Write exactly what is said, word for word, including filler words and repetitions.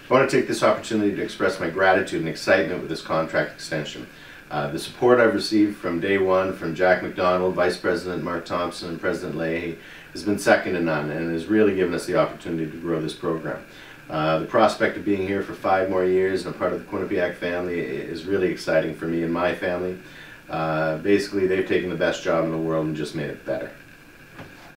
I want to take this opportunity to express my gratitude and excitement with this contract extension. Uh, the support I've received from day one from Jack McDonald, Vice President Mark Thompson, and President Leahy has been second to none and has really given us the opportunity to grow this program. Uh, the prospect of being here for five more years and a part of the Quinnipiac family is really exciting for me and my family. Uh, basically, they've taken the best job in the world and just made it better.